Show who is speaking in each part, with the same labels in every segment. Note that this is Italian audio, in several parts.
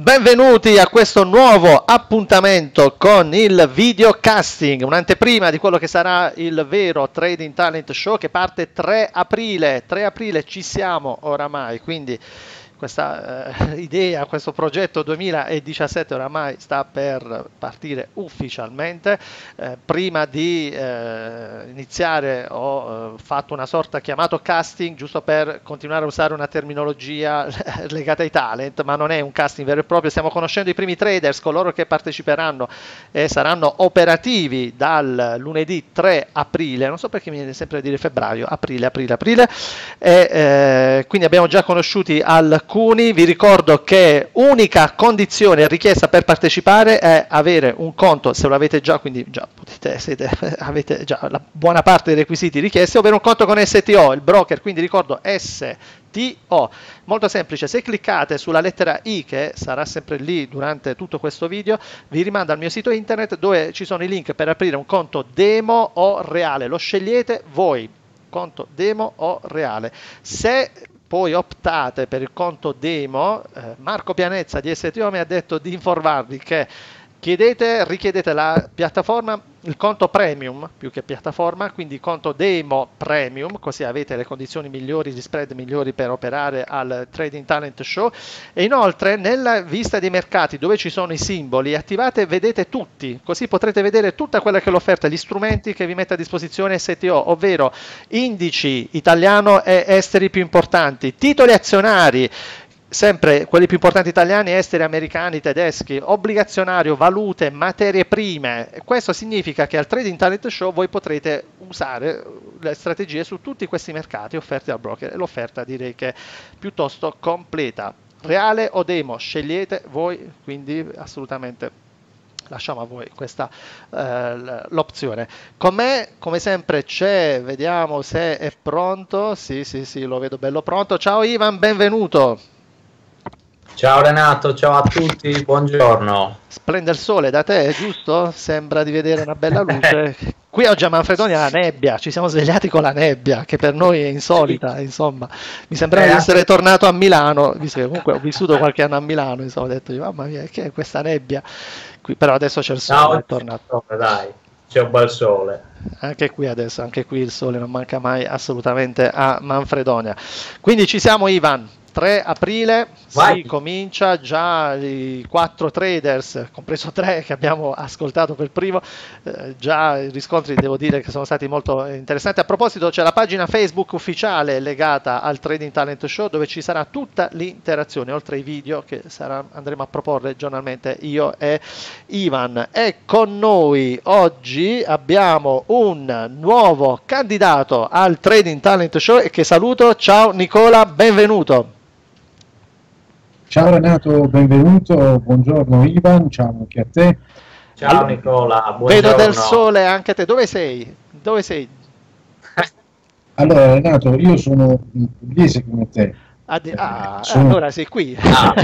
Speaker 1: Benvenuti a questo nuovo appuntamento con il videocasting, un'anteprima di quello che sarà il vero Trading Talent Show che parte 3 aprile. 3 aprile ci siamo oramai, quindi questa idea, questo progetto 2017 oramai sta per partire ufficialmente. Prima di iniziare ho fatto una sorta chiamato casting, giusto per continuare a usare una terminologia legata ai talent, ma non è un casting vero e proprio. Stiamo conoscendo i primi traders, coloro che parteciperanno e saranno operativi dal lunedì 3 aprile, non so perché mi viene sempre a dire febbraio, aprile, e quindi abbiamo già conosciuti alcuni. Vi ricordo che unica condizione e richiesta per partecipare è avere un conto, se lo avete già, quindi già avete già la buona parte dei requisiti richiesti, ovvero un conto con STO, il broker, quindi ricordo STO, molto semplice. Se cliccate sulla lettera I, che sarà sempre lì durante tutto questo video, vi rimanda al mio sito internet dove ci sono i link per aprire un conto demo o reale, lo scegliete voi, conto demo o reale. Se poi optate per il conto demo, Marco Pianezza di STO mi ha detto di informarvi che richiedete la piattaforma, il conto premium più che piattaforma, quindi conto demo premium, così avete le condizioni migliori, gli spread migliori per operare al Trading Talent Show. E inoltre nella vista dei mercati dove ci sono i simboli, attivate vedete tutti, così potrete vedere tutta quella che è l'offerta, gli strumenti che vi mette a disposizione STO, ovvero indici italiano e esteri più importanti, titoli azionari, sempre quelli più importanti italiani, esteri, americani, tedeschi, obbligazionario, valute, materie prime. Questo significa che al Trading Talent Show voi potrete usare le strategie su tutti questi mercati offerti dal broker, e l'offerta direi che è piuttosto completa. Reale o demo, scegliete voi, quindi assolutamente lasciamo a voi questa l'opzione. Con me, come sempre, c'è, vediamo se è pronto. Sì, lo vedo bello pronto. Ciao Ivan, benvenuto.
Speaker 2: Ciao Renato, ciao a tutti, buongiorno.
Speaker 1: Splende il sole da te, giusto? Sembra di vedere una bella luce. Qui oggi a Manfredonia la nebbia, ci siamo svegliati con la nebbia, che per noi è insolita, insomma. Mi sembrava di essere tornato a Milano, visto che comunque ho vissuto qualche anno a Milano, insomma, ho detto, mamma mia, che è questa nebbia? Qui, però adesso c'è il sole, è tornato.
Speaker 2: Dai, c'è un bel sole.
Speaker 1: Anche qui adesso, anche qui il sole non manca mai assolutamente a Manfredonia. Quindi ci siamo, Ivan. 3 aprile si comincia, già i 4 traders, compreso 3 che abbiamo ascoltato per primo, già i riscontri devo dire che sono stati molto interessanti. A proposito, c'è la pagina Facebook ufficiale legata al Trading Talent Show dove ci sarà tutta l'interazione, oltre ai video che andremo a proporre giornalmente io e Ivan. E con noi oggi abbiamo un nuovo candidato al Trading Talent Show e che saluto. Ciao Nicola, benvenuto.
Speaker 3: Ciao Renato, benvenuto, buongiorno Ivan, ciao anche a te.
Speaker 2: Ciao allora, Nicola, buongiorno.
Speaker 1: Vedo del sole anche a te, dove sei? Dove sei?
Speaker 3: Allora Renato, io sono pugliese come te.
Speaker 1: Allora sei qui.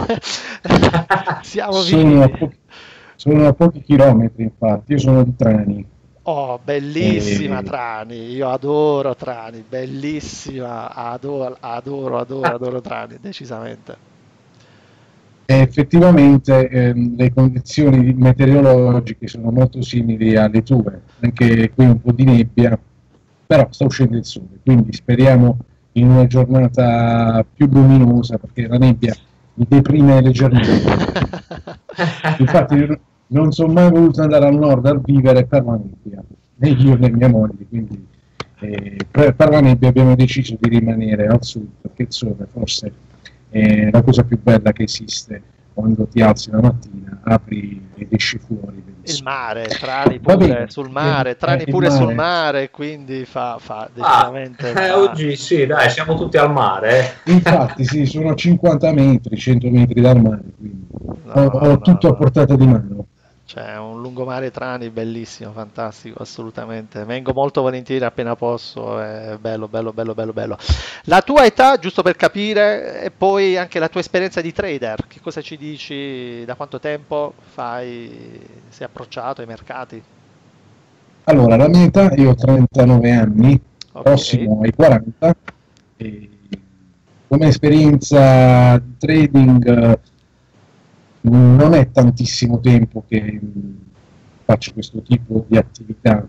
Speaker 1: Siamo
Speaker 3: sono a pochi chilometri, infatti, io sono di Trani.
Speaker 1: Oh, bellissima Trani, io adoro Trani, bellissima, adoro Trani, decisamente.
Speaker 3: Effettivamente le condizioni meteorologiche sono molto simili alle tue, anche qui un po' di nebbia, però sta uscendo il sole, quindi speriamo in una giornata più luminosa, perché la nebbia mi deprime leggermente. Infatti non sono mai voluto andare al nord a vivere per la nebbia, né io né mia moglie, quindi per la nebbia abbiamo deciso di rimanere al sud, perché il sole forse è la cosa più bella che esiste. Quando ti alzi la mattina, apri ed esci fuori.
Speaker 1: Il mare, Trani pure sul mare, Trani pure sul mare, quindi fa decisamente.
Speaker 2: Oggi sì, dai, siamo tutti al mare.
Speaker 3: Infatti sì, sono 50 metri, 100 metri dal mare, quindi ho tutto a portata di mano.
Speaker 1: C'è un lungomare Trani bellissimo, fantastico, assolutamente. Vengo molto volentieri appena posso, è bello. La tua età, giusto per capire, e poi anche la tua esperienza di trader, che cosa ci dici, da quanto tempo sei approcciato ai mercati?
Speaker 3: Allora, la mia età, io ho 39 anni, prossimo ai 40, e come esperienza di trading non è tantissimo tempo che faccio questo tipo di attività,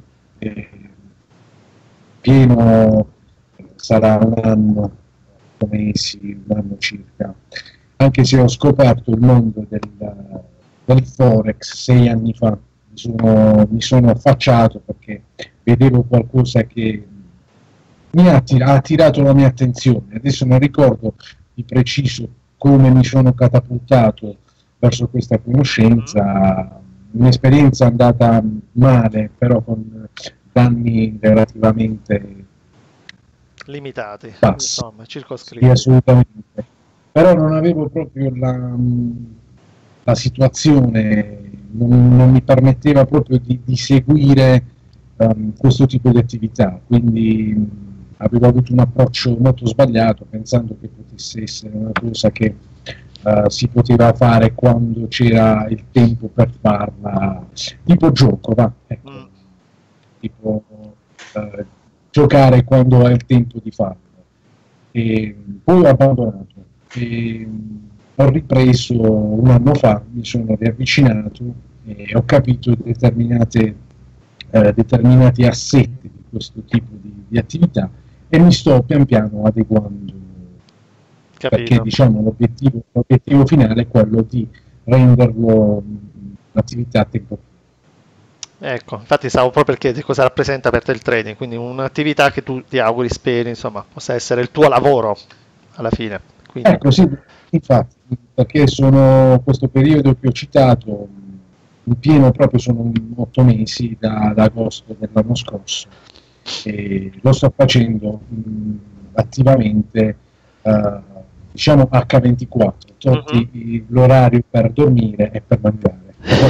Speaker 3: pieno sarà un anno, 8 mesi, un anno circa, anche se ho scoperto il mondo del Forex 6 anni fa. Mi sono affacciato perché vedevo qualcosa che ha attirato la mia attenzione. Adesso non ricordo di preciso come mi sono catapultato verso questa conoscenza, un'esperienza andata male, però con danni relativamente
Speaker 1: limitati,
Speaker 3: bassi,
Speaker 1: insomma, circoscritti.
Speaker 3: sì, assolutamente. Però non avevo proprio la situazione, non mi permetteva proprio di seguire questo tipo di attività, quindi avevo avuto un approccio molto sbagliato, pensando che potesse essere una cosa che si poteva fare quando c'era il tempo per farla, tipo gioco, va, ecco. Tipo giocare quando hai il tempo di farlo. E poi ho abbandonato e ho ripreso un anno fa, mi sono riavvicinato e ho capito determinati assetti di questo tipo di attività e mi sto pian piano adeguando. Capito. Perché diciamo l'obiettivo finale è quello di renderlo un'attività a tempo pieno.
Speaker 1: Ecco, infatti stavo proprio per chiedere cosa rappresenta per te il trading, quindi un'attività che tu ti auguri, speri, insomma, possa essere il tuo lavoro alla fine. Quindi...
Speaker 3: Ecco, sì, infatti, perché questo periodo che ho citato, in pieno proprio sono 8 mesi da agosto dell'anno scorso e lo sto facendo attivamente, diciamo H24, tolti l'orario per dormire e per mangiare.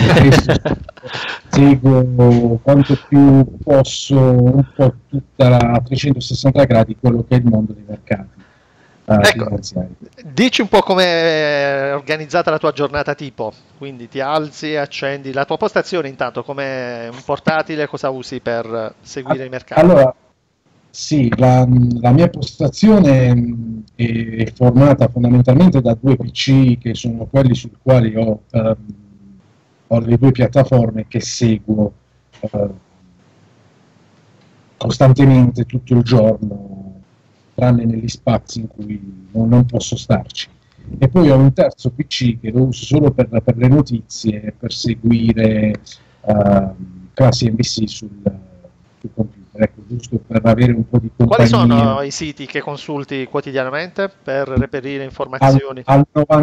Speaker 3: Seguo quanto più posso un po' tutta la 360 gradi quello che è il mondo dei mercati finanziari.
Speaker 1: Dici un po' come è organizzata la tua giornata tipo, quindi ti alzi, accendi la tua postazione, intanto come un portatile, cosa usi per seguire i mercati?
Speaker 3: Allora, sì, la mia postazione è formata fondamentalmente da 2 PC che sono quelli sui quali ho le 2 piattaforme che seguo costantemente tutto il giorno, tranne negli spazi in cui non posso starci. E poi ho un terzo PC che lo uso solo per le notizie e per seguire classi NBC sul computer, ecco, giusto per avere un po' di compagnia.
Speaker 1: Quali sono i siti che consulti quotidianamente per reperire informazioni?
Speaker 3: Al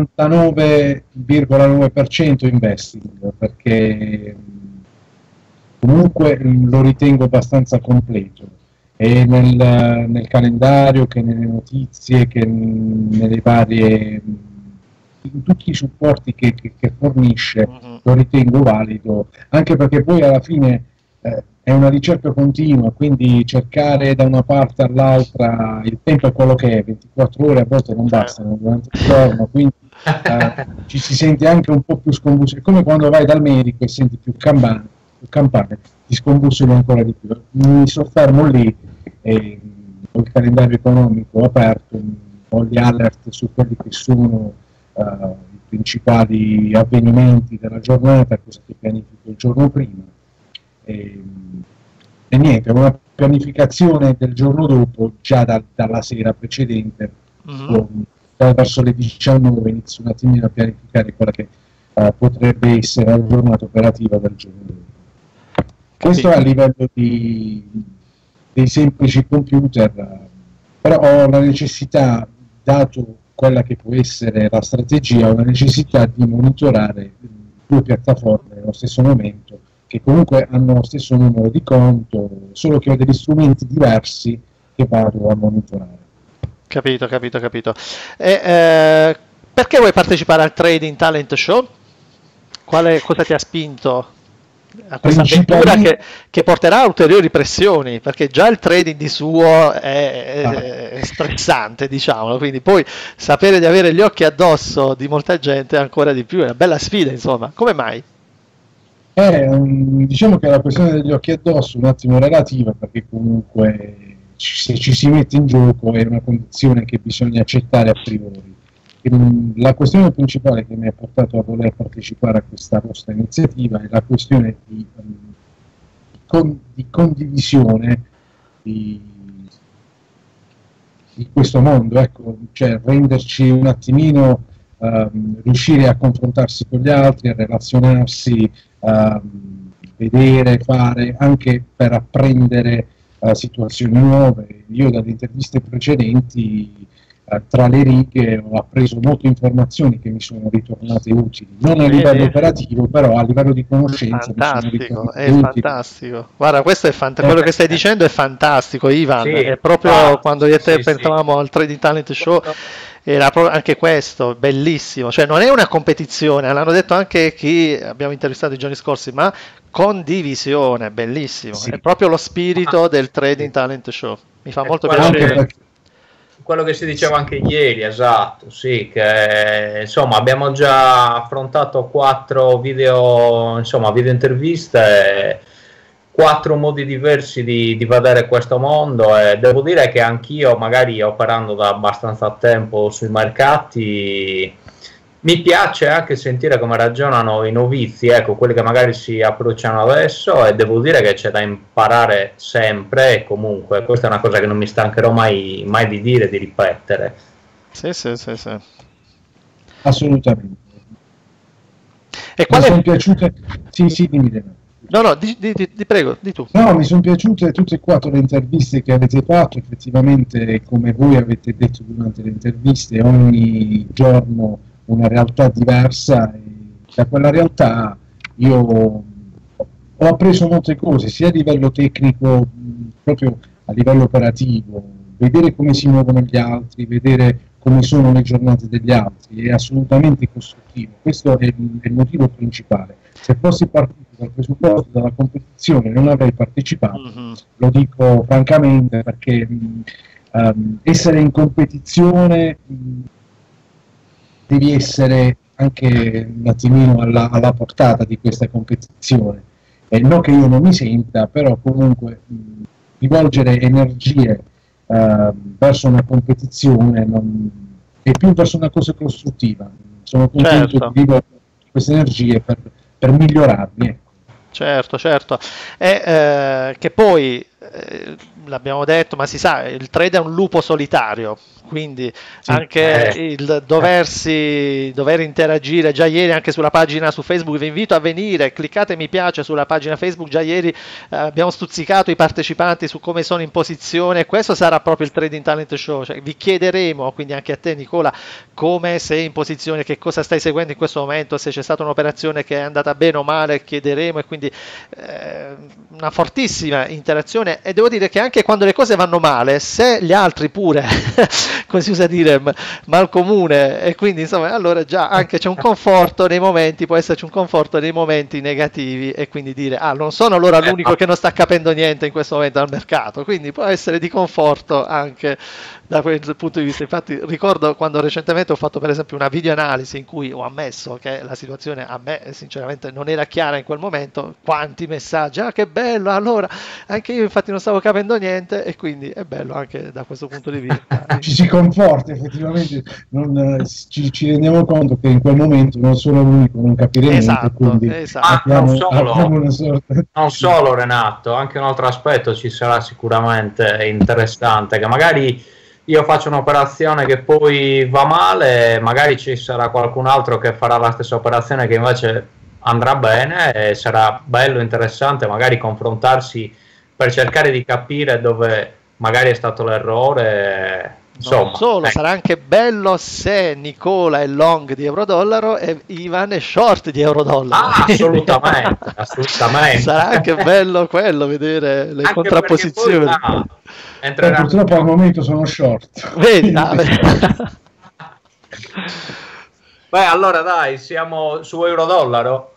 Speaker 3: 99,9% investing, perché comunque lo ritengo abbastanza completo, e nel calendario, che nelle notizie, che nelle varie, in tutti i supporti che fornisce, lo ritengo valido, anche perché poi alla fine è una ricerca continua, quindi cercare da una parte all'altra, il tempo è quello che è, 24 ore a volte non bastano durante il giorno, quindi ci si sente anche un po' più scombussolati, è come quando vai dal medico e senti più campane, ti scombussoli ancora di più. Mi soffermo lì, ho il calendario economico aperto, ho gli alert su quelli che sono i principali avvenimenti della giornata, cosa che pianifico il giorno prima. E niente, una pianificazione del giorno dopo già dalla sera precedente, verso le 19 inizio un attimino a pianificare quella che potrebbe essere la giornata operativa del giorno dopo. Questo è a livello dei semplici computer, però ho la necessità, dato quella che può essere la strategia, ho la necessità di monitorare 2 piattaforme nello stesso momento, che comunque hanno lo stesso numero di conto, solo che ho degli strumenti diversi che vado a monitorare.
Speaker 1: Capito. E, perché vuoi partecipare al Trading Talent Show? Cosa ti ha spinto a questa avventura che porterà a ulteriori pressioni? Perché già il trading di suo è stressante, diciamo, quindi poi sapere di avere gli occhi addosso di molta gente ancora di più, è una bella sfida, insomma. Come mai?
Speaker 3: Diciamo che la questione degli occhi addosso è un attimo relativa, perché comunque se ci si mette in gioco è una condizione che bisogna accettare a priori. La questione principale che mi ha portato a voler partecipare a questa vostra iniziativa è la questione di condivisione di questo mondo, ecco, cioè renderci un attimino, riuscire a confrontarsi con gli altri, a relazionarsi, vedere, fare, anche per apprendere situazioni nuove. Io dalle interviste precedenti, tra le righe, ho appreso molte informazioni che mi sono ritornate utili, non a livello operativo, però a livello di conoscenza.
Speaker 1: Fantastico, è fantastico. Guarda, questo è quello che stai dicendo è fantastico, Ivan. Sì, è proprio quando io e te pensavamo al Trading Talent Show, era proprio anche questo, bellissimo. Cioè, non è una competizione, l'hanno detto anche chi abbiamo intervistato i giorni scorsi, ma condivisione, bellissimo. Sì. È proprio lo spirito del Trading Talent Show. Mi fa molto piacere.
Speaker 2: Quello che si diceva anche ieri, esatto, sì, che insomma abbiamo già affrontato 4 video interviste, 4 modi diversi di vedere questo mondo, e devo dire che anch'io, magari operando da abbastanza tempo sui mercati, mi piace anche sentire come ragionano i novizi, ecco, quelli che magari si approcciano adesso, e devo dire che c'è da imparare sempre, e comunque questa è una cosa che non mi stancherò mai di dire, di ripetere.
Speaker 1: Sì.
Speaker 3: Assolutamente. E quale... Mi sono piaciute... Sì, dimmi.
Speaker 1: No, prego, di tu.
Speaker 3: No, mi sono piaciute tutte e 4 le interviste che avete fatto, effettivamente, come voi avete detto durante le interviste, ogni giorno una realtà diversa, e da quella realtà io ho appreso molte cose, sia a livello tecnico, proprio a livello operativo, vedere come si muovono gli altri, vedere come sono le giornate degli altri, è assolutamente costruttivo. Questo è il motivo principale. Se fossi partito dal presupposto della competizione non avrei partecipato, lo dico francamente, perché essere in competizione devi essere anche un attimino alla portata di questa competizione, e non che io non mi senta, però comunque rivolgere energie verso una competizione è più verso una cosa costruttiva. Sono contento di rivolgere queste energie per migliorarmi, ecco.
Speaker 1: Certo, che poi l'abbiamo detto, ma si sa, il trade è un lupo solitario, quindi anche il dover interagire. Già ieri anche sulla pagina su Facebook, vi invito a venire, cliccate mi piace sulla pagina Facebook. Già ieri abbiamo stuzzicato i partecipanti su come sono in posizione, e questo sarà proprio il Trading Talent Show, cioè, vi chiederemo, quindi anche a te Nicola, come sei in posizione, che cosa stai seguendo in questo momento, se c'è stata un'operazione che è andata bene o male, chiederemo, e quindi una fortissima interazione. E devo dire che anche quando le cose vanno male, se gli altri pure come si usa dire, mal comune, e quindi insomma allora già anche c'è un conforto nei momenti, può esserci un conforto nei momenti negativi, e quindi dire non sono allora l'unico che non sta capendo niente in questo momento al mercato, quindi può essere di conforto anche da quel punto di vista. Infatti ricordo quando recentemente ho fatto per esempio una video analisi in cui ho ammesso che la situazione a me sinceramente non era chiara in quel momento, quanti messaggi, che bello, allora anche io infatti non stavo capendo niente, e quindi è bello anche da questo punto di vista.
Speaker 3: Ci si conforta effettivamente, ci rendiamo conto che in quel momento non sono l'unico, non capire niente, quindi
Speaker 2: non solo Renato, anche un altro aspetto ci sarà sicuramente interessante, che magari io faccio un'operazione che poi va male, magari ci sarà qualcun altro che farà la stessa operazione che invece andrà bene, e sarà bello, interessante magari confrontarsi per cercare di capire dove magari è stato l'errore. Insomma,
Speaker 1: non solo, sarà anche bello se Nicola è long di euro-dollaro e Ivan è short di euro-dollaro.
Speaker 2: Assolutamente.
Speaker 1: Sarà anche bello quello, vedere le contrapposizioni.
Speaker 3: Purtroppo al momento sono short.
Speaker 1: Vedi?
Speaker 2: Beh, allora dai, siamo su euro-dollaro?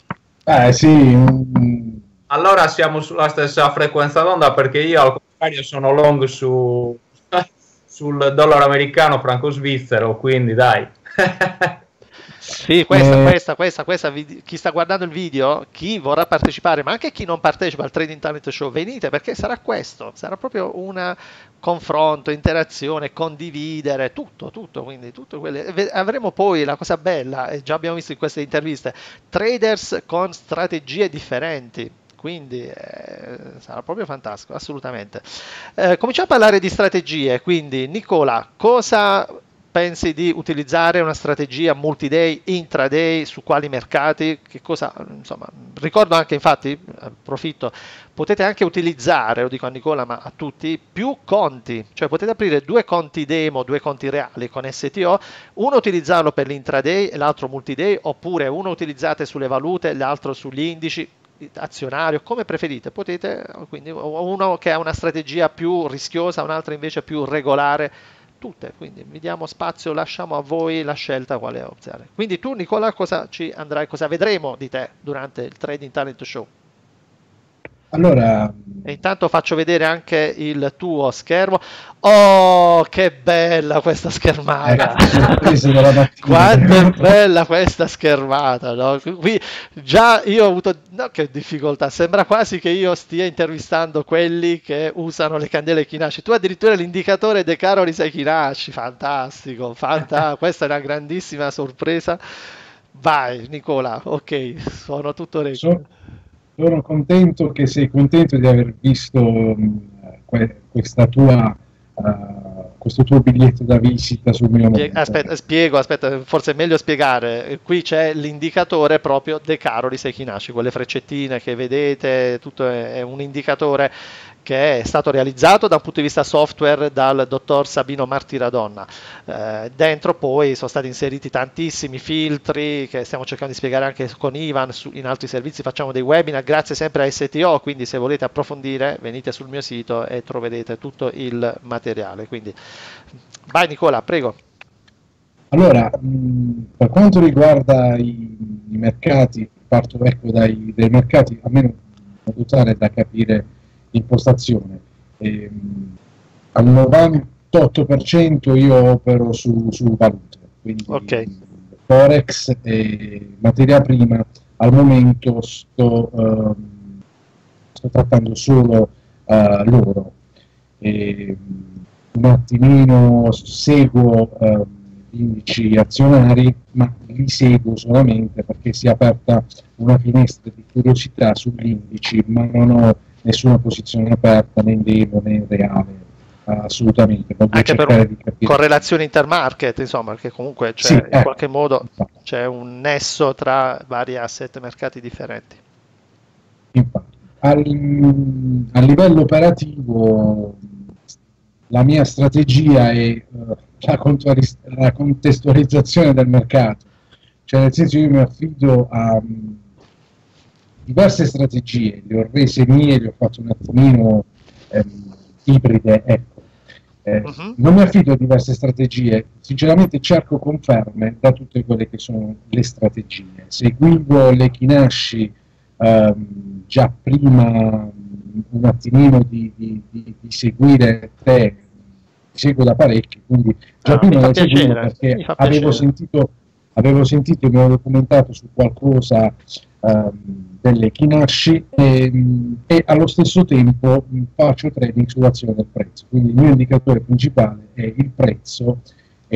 Speaker 3: Sì.
Speaker 2: Allora siamo sulla stessa frequenza d'onda, perché io al contrario sono long sul dollaro americano franco-svizzero, quindi dai.
Speaker 1: Sì, questa, chi sta guardando il video, chi vorrà partecipare, ma anche chi non partecipa al Trading Talent Show, venite perché sarà questo, sarà proprio un confronto, interazione, condividere, tutto, quindi avremo poi la cosa bella, e già abbiamo visto in queste interviste, traders con strategie differenti. Quindi sarà proprio fantastico, assolutamente. Cominciamo a parlare di strategie, quindi Nicola, cosa pensi di utilizzare una strategia multi-day, intraday, su quali mercati? Che cosa, insomma, ricordo anche, infatti, approfitto, potete anche utilizzare, lo dico a Nicola ma a tutti, più conti, cioè potete aprire 2 conti demo, 2 conti reali con STO, uno utilizzarlo per l'intraday e l'altro multi-day, oppure uno utilizzate sulle valute, l'altro sugli indici, azionario, come preferite, potete, quindi uno che ha una strategia più rischiosa, un'altra invece più regolare, tutte, quindi vi diamo spazio, lasciamo a voi la scelta quale opzione. Quindi tu Nicola cosa vedremo di te durante il Trading Talent Show?
Speaker 3: Allora,
Speaker 1: e intanto faccio vedere anche il tuo schermo. Oh, che bella questa schermata! Quanto è bella questa schermata, no? Qui già io ho avuto, no, che difficoltà, sembra quasi che io stia intervistando quelli che usano le candele Kinashi. Tu addirittura l'indicatore De Caro sei Kinashi, fantastico, questa è una grandissima sorpresa. Vai Nicola, ok, sono tutto orecchio.
Speaker 3: Sono contento che sei contento di aver visto questo tuo biglietto da visita sul mio nome.
Speaker 1: Aspetta, forse è meglio spiegare. Qui c'è l'indicatore proprio De Caro sei Kinashi, quelle freccettine che vedete, tutto è un indicatore che è stato realizzato da un punto di vista software dal dottor Sabino Martiradonna. Dentro poi sono stati inseriti tantissimi filtri che stiamo cercando di spiegare anche con Ivan in altri servizi, facciamo dei webinar grazie sempre a STO, quindi se volete approfondire venite sul mio sito e troverete tutto il materiale. Quindi vai Nicola, prego.
Speaker 3: Allora, per quanto riguarda i mercati, parto dai mercati, almeno in modo tale da capire l'impostazione. Al 98% io opero su valute, quindi Forex e materia prima. Al momento sto trattando solo l'oro. Un attimino seguo gli indici azionari, ma li seguo solamente perché si è aperta una finestra di curiosità sugli indici, ma non ho nessuna posizione aperta né in demo né in reale, assolutamente.
Speaker 1: Anche per correlazione intermarket, insomma, perché comunque c'è, sì, in qualche modo c'è un nesso tra vari asset mercati differenti.
Speaker 3: Infatti, a livello operativo la mia strategia è la contestualizzazione del mercato, cioè nel senso io mi affido a diverse strategie, le ho rese mie, le ho fatto un attimino ibride, ecco. Non mi affido a diverse strategie, sinceramente cerco conferme da tutte quelle che sono le strategie. Seguivo le Kinashi già prima un attimino di seguire te, seguo da parecchio, quindi già prima le seguivo perché avevo sentito e mi ero documentato su qualcosa delle Kinashi e allo stesso tempo faccio trading sull'azione del prezzo, quindi il mio indicatore principale è il prezzo e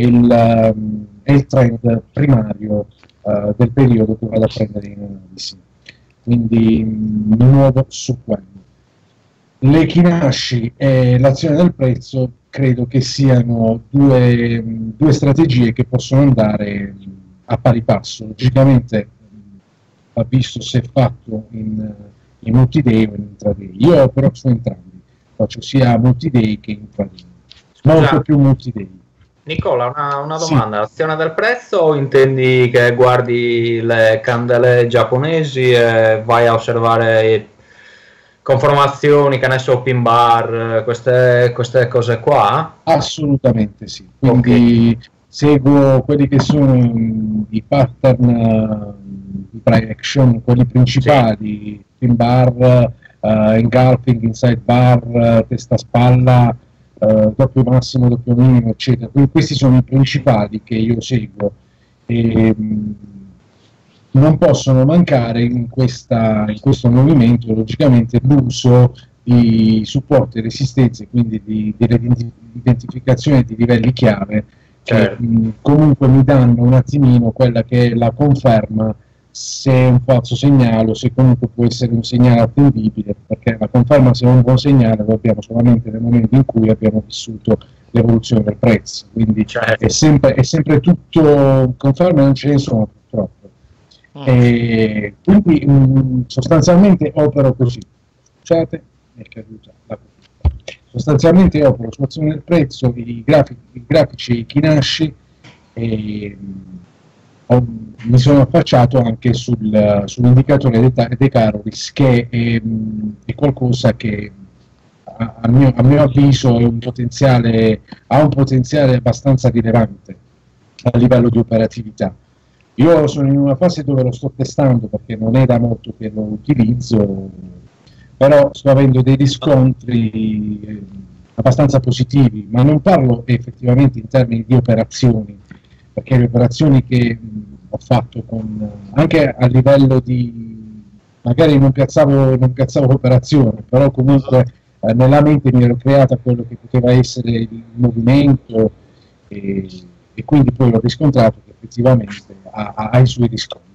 Speaker 3: il trend primario del periodo che vado a prendere in analisi, quindi mi muovo su quello. Le Kinashi e l'azione del prezzo credo che siano due strategie che possono andare a pari passo. Logicamente va visto se è fatto in multi-day o in intraday. Io opero su entrambi, faccio sia multi-day che intraday, molto più multi-day.
Speaker 2: Nicola, una domanda, l'azione del prezzo o intendi che guardi le candele giapponesi e vai a osservare conformazioni, che ne so, pin bar, queste cose qua?
Speaker 3: Assolutamente sì, quindi seguo quelli che sono i pattern di price action, quelli principali, pin bar, engulfing, inside bar, testa spalla, doppio massimo, doppio minimo, eccetera. Quindi questi sono i principali che io seguo E, non possono mancare in questo movimento, logicamente, l'uso di supporto e resistenze, quindi di identificazione di livelli chiave, che comunque mi danno un attimino quella che è la conferma se è un falso segnale o se comunque può essere un segnale attendibile, perché la conferma se è un buon segnale lo abbiamo solamente nel momento in cui abbiamo vissuto l'evoluzione del prezzo, quindi è sempre tutto conferma, non ce ne sono purtroppo. E quindi sostanzialmente opero così. Scusate, è caduta la sostanzialmente opero sull'azione del prezzo, i grafici i Kinashi, e mi sono affacciato anche sull'indicatore dei Carolis, che è qualcosa che a mio avviso ha un potenziale abbastanza rilevante a livello di operatività. Io sono in una fase dove lo sto testando perché non è da molto che lo utilizzo, però sto avendo dei riscontri abbastanza positivi, ma non parlo effettivamente in termini di operazioni, perché le operazioni che ho fatto anche a livello di, magari non piazzavo operazione, però comunque nella mente mi ero creata quello che poteva essere il movimento, e quindi poi l'ho riscontrato che effettivamente ha i suoi riscontri.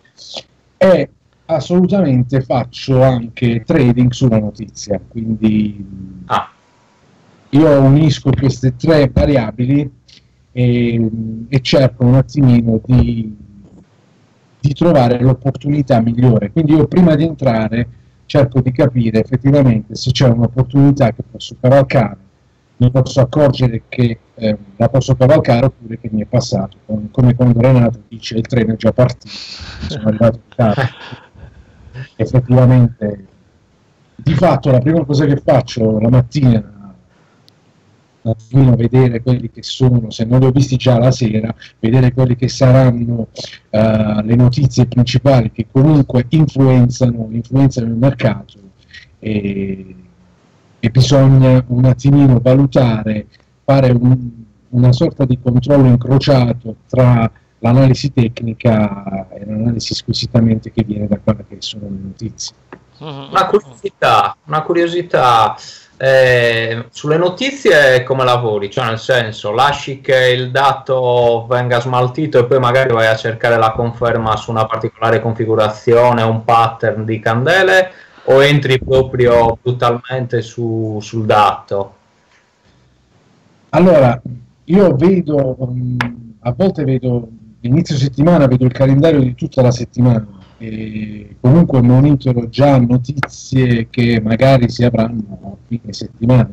Speaker 3: E assolutamente faccio anche trading sulla notizia, quindi io unisco queste tre variabili e cerco un attimino di trovare l'opportunità migliore. Quindi io prima di entrare cerco di capire effettivamente se c'è un'opportunità che posso cavalcare, mi posso accorgere che la posso cavalcare, oppure che mi è passato, come quando Renato dice il treno è già partito, sono arrivato in casa. Effettivamente, di fatto la prima cosa che faccio la mattina, un attimino vedere quelli che sono, se non li ho visti già la sera, vedere quelli che saranno le notizie principali che comunque influenzano il mercato, e bisogna un attimino valutare, fare una sorta di controllo incrociato tra l'analisi tecnica e l'analisi squisitamente che viene da quelle che sono le notizie.
Speaker 2: Una curiosità. Sulle notizie come lavori? Cioè, nel senso, lasci che il dato venga smaltito e poi magari vai a cercare la conferma su una particolare configurazione, un pattern di candele, o entri proprio brutalmente sul dato?
Speaker 3: Allora, io vedo, a volte vedo, inizio settimana vedo il calendario di tutta la settimana, e comunque monitoro già notizie che magari si avranno a fine settimana,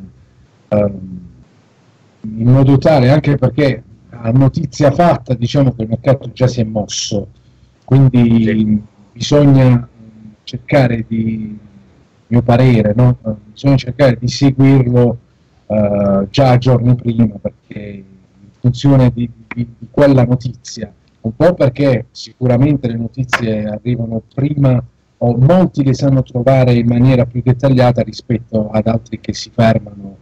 Speaker 3: in modo tale, anche perché a notizia fatta diciamo che il mercato già si è mosso, quindi bisogna cercare di, mio parere, no? Bisogna cercare di seguirlo già giorni prima, perché in funzione di quella notizia, un po' perché sicuramente le notizie arrivano prima, o molti le sanno trovare in maniera più dettagliata rispetto ad altri che si fermano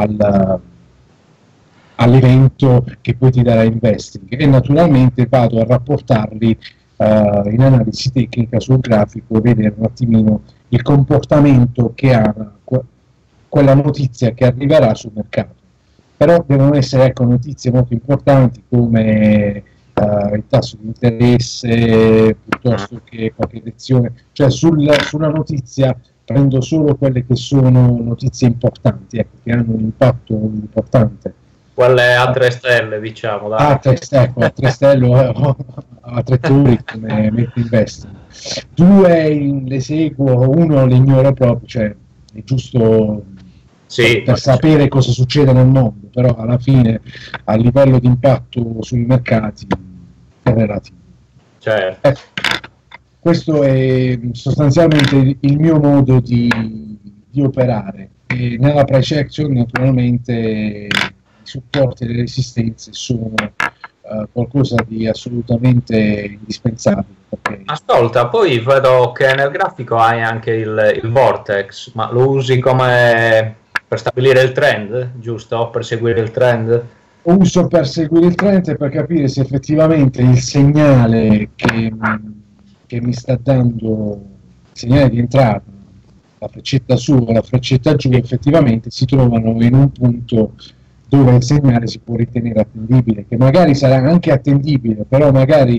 Speaker 3: all'evento che poi ti darà investing, e naturalmente vado a rapportarli in analisi tecnica sul grafico e vedere un attimino il comportamento che ha quella notizia che arriverà sul mercato. Però devono essere, ecco, notizie molto importanti come il tasso di interesse, piuttosto che qualche lezione, cioè sulla notizia prendo solo quelle che sono notizie importanti, ecco, che hanno un impatto importante.
Speaker 2: Quelle a 3 stelle, diciamo. Dai.
Speaker 3: A 3 stelle o a 3 turi come Metro Investing. 2 le seguo, 1 le ignoro proprio, cioè è giusto per sapere cosa succede nel mondo, però alla fine a livello di impatto sui mercati è relativo.
Speaker 2: Certo.
Speaker 3: Questo è sostanzialmente il mio modo di operare, e nella price action naturalmente i supporti e le resistenze sono qualcosa di assolutamente indispensabile.
Speaker 2: Ascolta, poi vedo che nel grafico hai anche il vortex, ma lo usi come per stabilire il trend, giusto? Per seguire il trend?
Speaker 3: uso per seguire il trend e per capire se effettivamente il segnale che mi sta dando, il segnale di entrata, la freccetta su o la freccetta giù, effettivamente si trovano in un punto dove il segnale si può ritenere attendibile, che magari sarà anche attendibile, però magari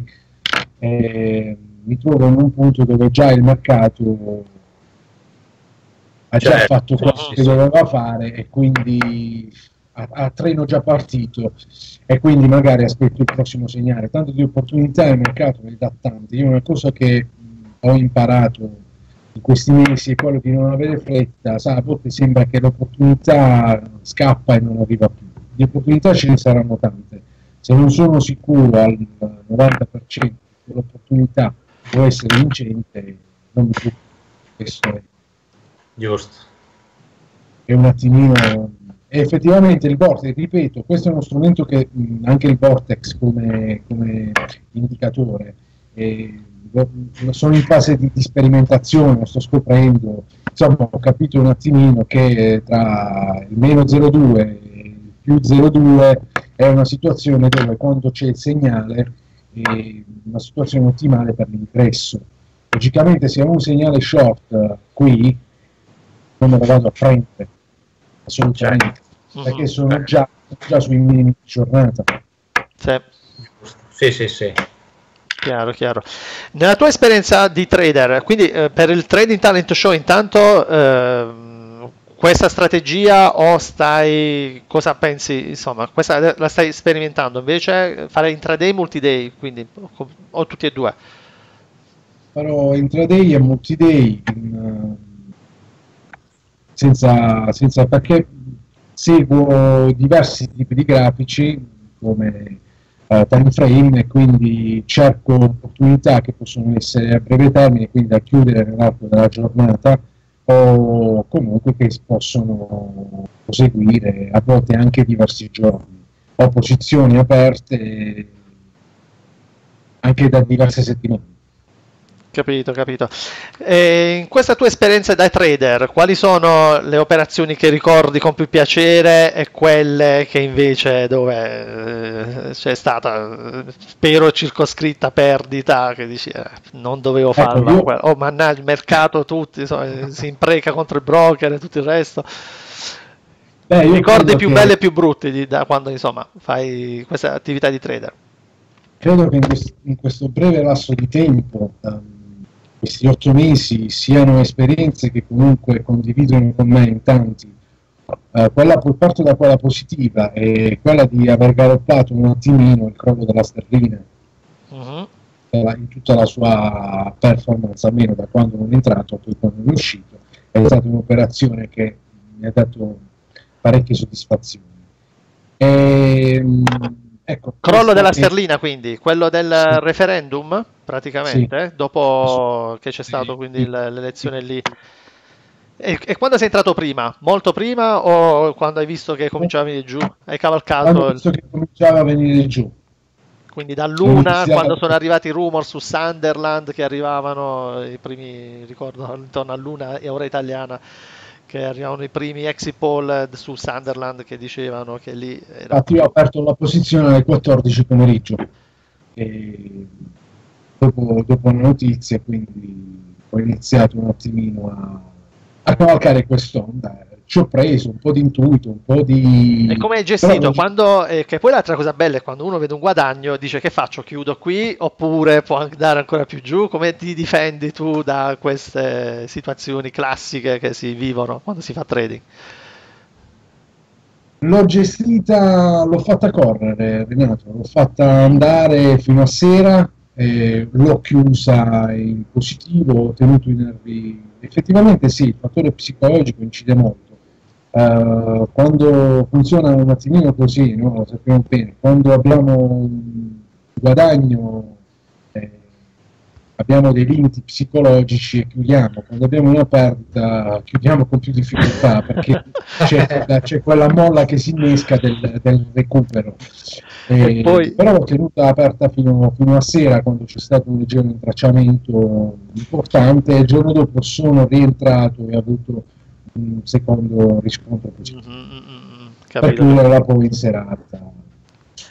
Speaker 3: mi trovo in un punto dove già il mercato ha già fatto quello che doveva fare e quindi a treno già partito, e quindi magari aspetto il prossimo segnale. Tanto di opportunità il mercato ne dà tante. Io una cosa che ho imparato in questi mesi è quello di non avere fretta. A volte sembra che l'opportunità scappa e non arriva più. Di opportunità ce ne saranno tante. Se non sono sicuro al 90% che l'opportunità può essere vincente, non mi preoccupo. Questo è
Speaker 2: giusto.
Speaker 3: È un attimino. E effettivamente il vortex, ripeto, questo è uno strumento che anche il vortex come indicatore, sono in fase di sperimentazione, lo sto scoprendo. Insomma, ho capito un attimino che tra il meno 0,2 e il più 0,2 è una situazione dove quando c'è il segnale è una situazione ottimale per l'ingresso. Logicamente se ho un segnale short qui non me lo vado a prendere assolutamente, perché sono già sui minimi di giornata.
Speaker 2: Sì.
Speaker 1: Chiaro. Nella tua esperienza di trader, quindi per il Trading Talent Show intanto questa strategia cosa pensi, insomma, questa la stai sperimentando, invece fare intraday e multiday, quindi o tutti e due?
Speaker 3: Farò intraday e multiday senza perché seguo diversi tipi di grafici come time frame, e quindi cerco opportunità che possono essere a breve termine, quindi da chiudere nell'arco della giornata, o comunque che possono proseguire a volte anche diversi giorni. Ho posizioni aperte anche da diverse settimane.
Speaker 1: Capito. E in questa tua esperienza da trader, quali sono le operazioni che ricordi con più piacere e quelle che invece dove c'è stata, spero, circoscritta perdita, che dici non dovevo farla, oh mannaggia, il mercato tutti, insomma, si impreca contro il broker e tutto il resto. Ricordi più belli e più brutti da quando insomma fai questa attività di trader?
Speaker 3: Credo che in questo breve lasso di tempo, questi 8 mesi, siano esperienze che comunque condividono con me in tanti. Parto da quella positiva, è quella di aver galoppato un attimino il crollo della sterlina in tutta la sua performance, almeno da quando non è entrato a poi quando è uscito. È stata un'operazione che mi ha dato parecchie soddisfazioni. Ecco,
Speaker 1: crollo della sterlina, quindi quello del referendum praticamente, dopo che c'è stato quindi l'elezione lì. E quando sei entrato prima? Molto prima o quando hai visto che cominciava a venire giù? Hai cavalcato?
Speaker 3: Quando ho visto che cominciava a venire giù.
Speaker 1: Quindi da Luna, quando sono arrivati i rumor su Sunderland, che arrivavano i primi, ricordo, intorno a Luna e ora italiana, che arrivavano i primi exit poll su Sunderland che dicevano che lì era...
Speaker 3: Infatti io ho aperto la posizione alle 14 pomeriggio e dopo le notizie, quindi ho iniziato un attimino a cavalcare quest'onda. Ci ho preso un po' di intuito, un po' di...
Speaker 1: E come hai gestito? Quando, che poi l'altra cosa bella è quando uno vede un guadagno dice che faccio, chiudo qui oppure può andare ancora più giù. Come ti difendi tu da queste situazioni classiche che si vivono quando si fa trading?
Speaker 3: L'ho gestita, l'ho fatta correre, Renato, l'ho fatta andare fino a sera, l'ho chiusa in positivo, ho tenuto i nervi. Effettivamente sì, il fattore psicologico incide molto. Quando funziona un attimino così, no? Lo sappiamo bene, quando abbiamo un guadagno abbiamo dei limiti psicologici e chiudiamo, quando abbiamo una perdita chiudiamo con più difficoltà perché c'è quella molla che si innesca del recupero. Però l'ho tenuta aperta fino a sera, quando c'è stato un leggero intracciamento importante, e il giorno dopo sono rientrato e ho avuto un secondo riscontro positivo per chiudere la poi in serata.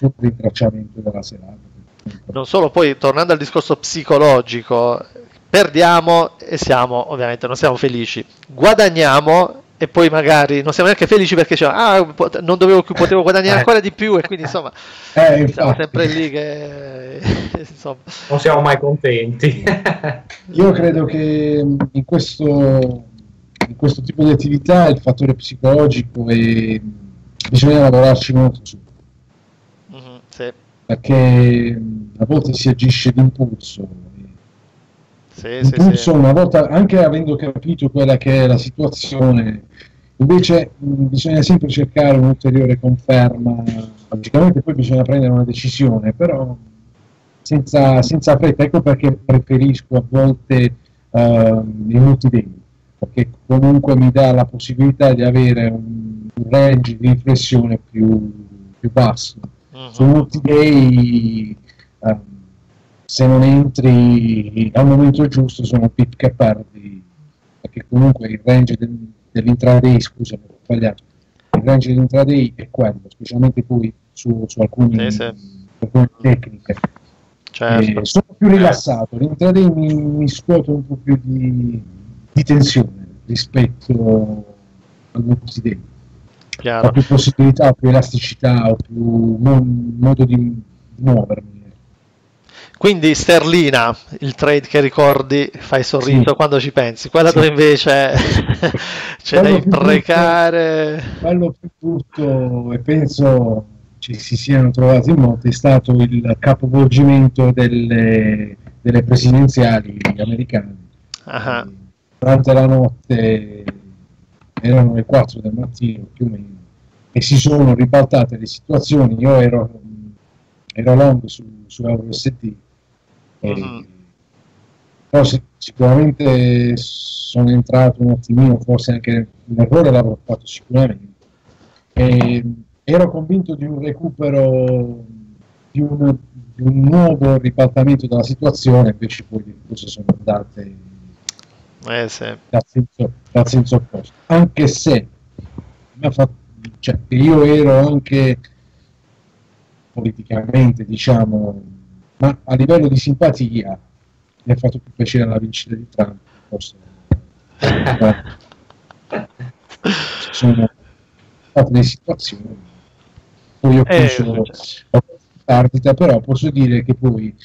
Speaker 3: sul rintracciamento della serata.
Speaker 1: Non solo, poi tornando al discorso psicologico, perdiamo e siamo, ovviamente non siamo felici, guadagniamo e poi magari non siamo neanche felici perché non dovevo più, potevo guadagnare ancora di più, e quindi insomma siamo sempre lì che insomma.
Speaker 2: Non siamo mai contenti.
Speaker 3: Io credo che in questo tipo di attività il fattore psicologico bisogna lavorarci molto su,
Speaker 1: sì.
Speaker 3: perché a volte si agisce d'impulso.
Speaker 1: Sì.
Speaker 3: Una volta, anche avendo capito quella che è la situazione, invece bisogna sempre cercare un'ulteriore conferma. Logicamente poi bisogna prendere una decisione, però senza fretta. Ecco perché preferisco a volte i multi-day, perché comunque mi dà la possibilità di avere un range di riflessione più basso. Su multi-day se non entri al momento giusto sono pip che perdi, perché comunque il range dell'intraday, scusami, ho sbagliato, il range dell'intraday è quello, specialmente poi su alcune tecniche.
Speaker 1: Certo.
Speaker 3: Sono più rilassato, l'intraday mi scuote un po' più di tensione rispetto al multi-day. Ho più possibilità, ho più elasticità, ho più modo di muovermi.
Speaker 1: Quindi sterlina, il trade che ricordi, fai sorriso quando ci pensi, quella dove invece c'è da imprecare.
Speaker 3: Quello più brutto, e penso ci si siano trovati in molti, è stato il capovolgimento delle presidenziali americane. Durante la notte, erano le 4 del mattino più o meno, e si sono ribaltate le situazioni. Io ero long su EURUSD, però sicuramente sono entrato un attimino, forse anche un errore l'avrò fatto sicuramente, e ero convinto di un recupero, di un nuovo ribaltamento della situazione, invece poi le cose sono andate dal senso opposto, anche se io ero anche politicamente, diciamo, ma a livello di simpatia mi ha fatto più piacere la vincita di Trump. Forse sono state delle situazioni, poi ho preso perdita, però posso dire che poi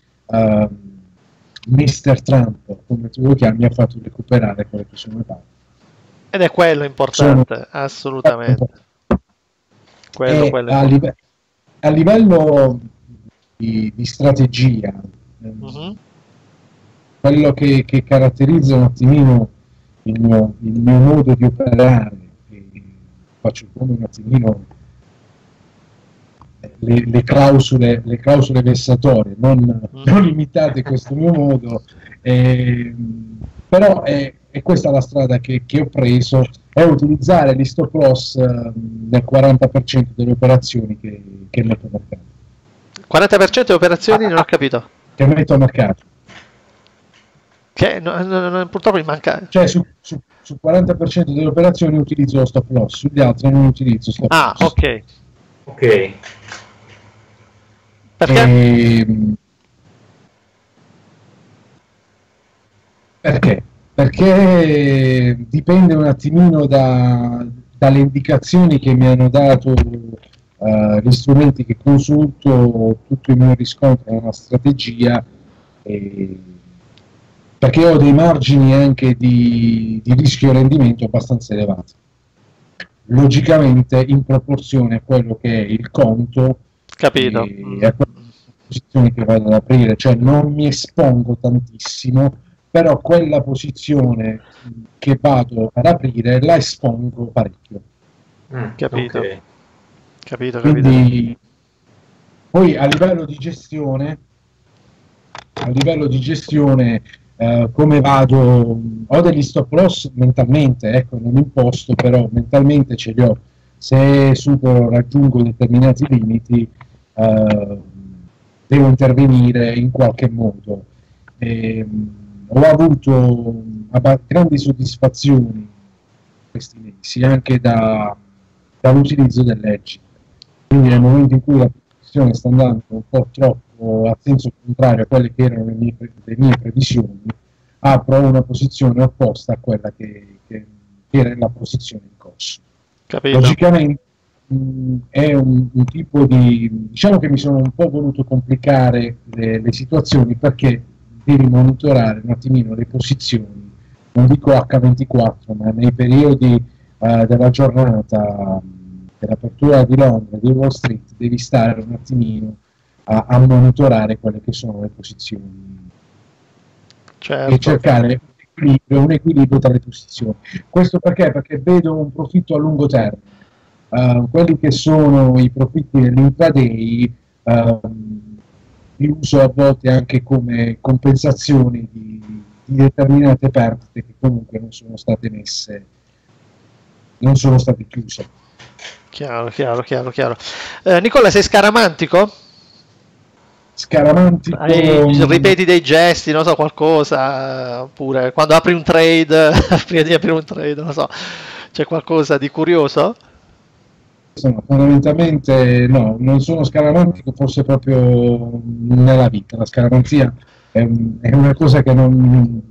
Speaker 3: Mr. Trump, come tu lo chiami, mi ha fatto recuperare quelle che sono le parti.
Speaker 1: Ed è quello importante, assolutamente. Quello
Speaker 3: a livello di strategia, quello che caratterizza un attimino il mio modo di operare, faccio come un attimino le clausole vessatorie, non imitate questo mio modo, però è questa la strada che ho preso, è utilizzare gli stop loss del 40% delle operazioni che metto a mercato.
Speaker 1: 40% delle operazioni non ho capito.
Speaker 3: Che metto a mercato.
Speaker 1: Che purtroppo mi manca.
Speaker 3: Cioè su 40% delle operazioni utilizzo lo stop loss, sugli altri non utilizzo stop loss.
Speaker 1: Ok.
Speaker 3: Perché? Perché dipende un attimino dalle indicazioni che mi hanno dato gli strumenti che consulto, tutto il mio riscontro nella strategia, perché ho dei margini anche di rischio e rendimento abbastanza elevati, logicamente in proporzione a quello che è il conto.
Speaker 1: Capito.
Speaker 3: E a quelle posizioni che vado ad aprire, cioè non mi espongo tantissimo, però quella posizione che vado ad aprire la espongo parecchio.
Speaker 1: Capito.
Speaker 3: Quindi poi a livello di gestione come vado, ho degli stop loss mentalmente, ecco, non imposto, però mentalmente ce li ho. Se raggiungo determinati limiti, devo intervenire in qualche modo. Ho avuto grandi soddisfazioni questi mesi anche dall'utilizzo dell'edging, quindi nel momento in cui la posizione sta andando un po' troppo a senso contrario a quelle che erano le mie previsioni, apro una posizione opposta a quella che era la posizione in corso.
Speaker 1: Capito.
Speaker 3: Logicamente è un tipo di... diciamo che mi sono un po' voluto complicare le situazioni, perché devi monitorare un attimino le posizioni, non dico H24, ma nei periodi della giornata dell'apertura di Londra, di Wall Street, devi stare un attimino a monitorare quelle che sono le posizioni,
Speaker 1: certo,
Speaker 3: e cercare un equilibrio tra le posizioni. Questo perché? Perché vedo un profitto a lungo termine. Quelli che sono i profitti dell'intraday li uso a volte anche come compensazioni di determinate perdite che comunque non sono state messe, non sono state chiuse.
Speaker 1: Chiaro. Nicola, sei scaramantico?
Speaker 3: Scaramantico.
Speaker 1: Ripeti dei gesti, non so, qualcosa, oppure quando apri un trade, prima di aprire un trade, non so, c'è qualcosa di curioso?
Speaker 3: Fondamentalmente no, non sono scaramantico, forse proprio nella vita. La scaramanzia è una cosa che non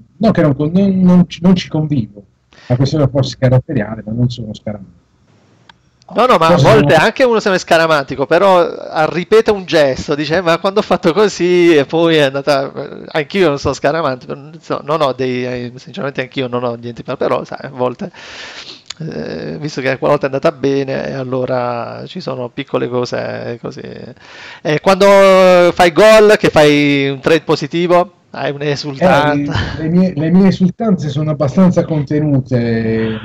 Speaker 3: ci convivo. La questione forse caratteriale, ma non sono scaramantico.
Speaker 1: No, ma a volte anche uno sembra scaramantico, però ripete un gesto, dice ma quando ho fatto così e poi è andata... Anch'io non sono scaramantico, non ho sinceramente anch'io non ho niente però sai, a volte... visto che quella volta è andata bene, allora ci sono piccole cose così. Quando fai gol, che fai un trade positivo, hai un'esultanza.
Speaker 3: Le mie esultanze sono abbastanza contenute,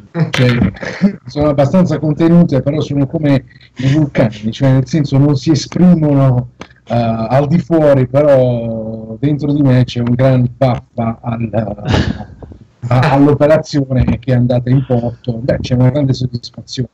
Speaker 3: sono abbastanza contenute, però sono come i vulcani, cioè nel senso non si esprimono al di fuori, però dentro di me c'è un gran baffa all'operazione che è andata in porto. Beh, c'è una grande soddisfazione,